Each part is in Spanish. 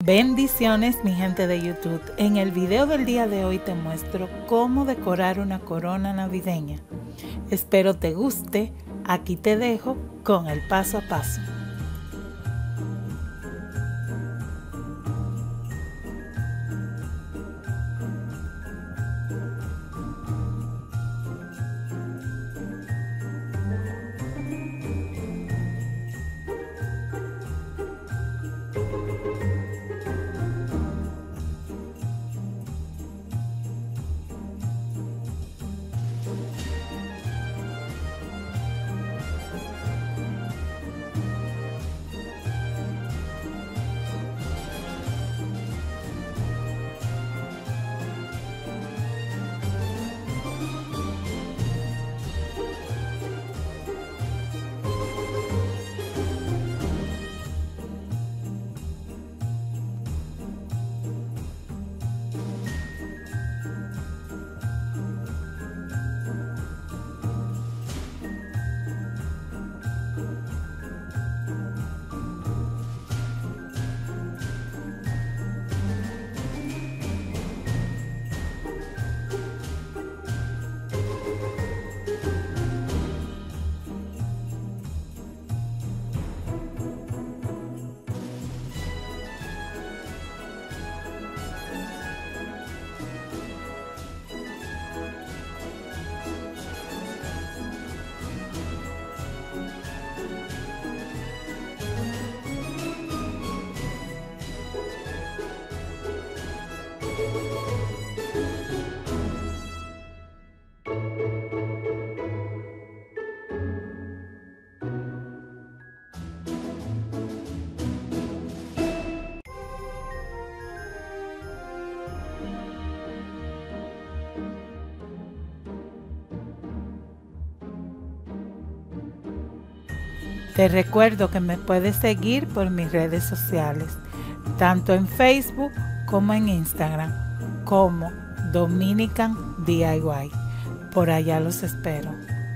Bendiciones, mi gente de YouTube. En el video del día de hoy te muestro cómo decorar una corona navideña. Espero te guste. Aquí te dejo con el paso a paso. Te recuerdo que me puedes seguir por mis redes sociales, tanto en Facebook como en Instagram, como Dominican DIY. Por allá los espero.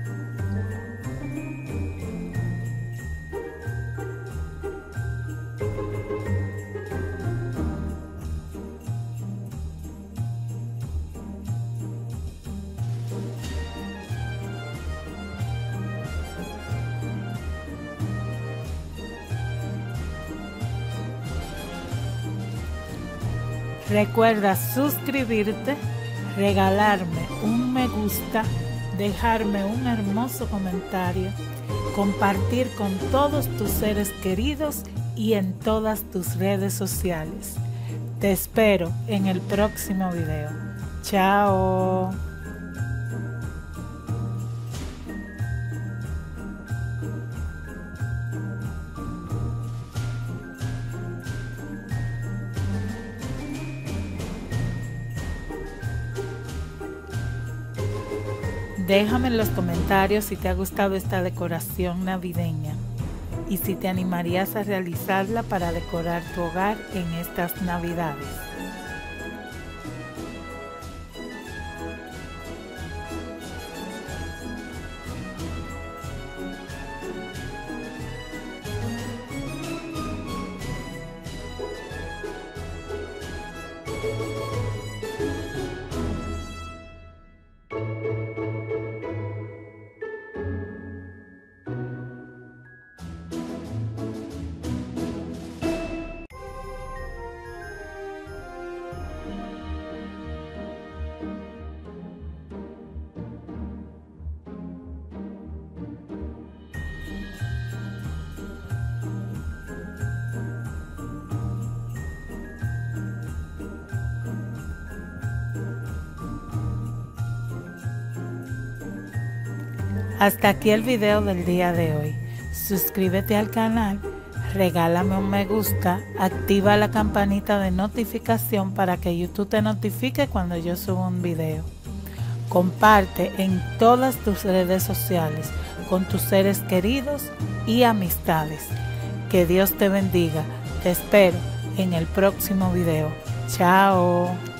Recuerda suscribirte, regalarme un me gusta, dejarme un hermoso comentario, compartir con todos tus seres queridos y en todas tus redes sociales. Te espero en el próximo video. Chao. Déjame en los comentarios si te ha gustado esta decoración navideña y si te animarías a realizarla para decorar tu hogar en estas navidades. Hasta aquí el video del día de hoy. Suscríbete al canal, regálame un me gusta, activa la campanita de notificación para que YouTube te notifique cuando yo suba un video. Comparte en todas tus redes sociales con tus seres queridos y amistades. Que Dios te bendiga. Te espero en el próximo video. Chao.